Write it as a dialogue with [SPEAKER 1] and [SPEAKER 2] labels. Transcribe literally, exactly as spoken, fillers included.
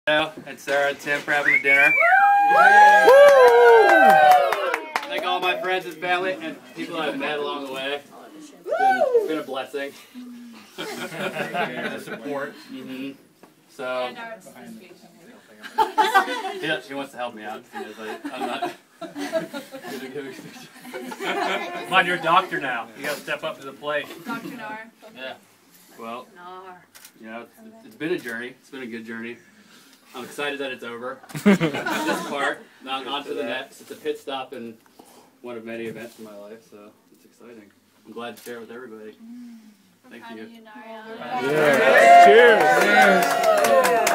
[SPEAKER 1] And Sarah and Tim for having the dinner. Thank all my friends and family and people I've met along the way. It's been, it's been a blessing. The support. Mm-hmm. So, yeah, she wants to help me out. Like, I'm not.
[SPEAKER 2] Come on, you're a doctor now. You gotta step up to the plate.
[SPEAKER 3] Doctor Nar.
[SPEAKER 1] Yeah. Well, you know, it's, it's been a journey. It's been a good journey. I'm excited that it's over. This part. Now on to the next. It's a pit stop in one of many events in my life, so it's exciting. I'm glad to share it with everybody. Thank you.
[SPEAKER 3] You,
[SPEAKER 4] yeah. Cheers. Cheers.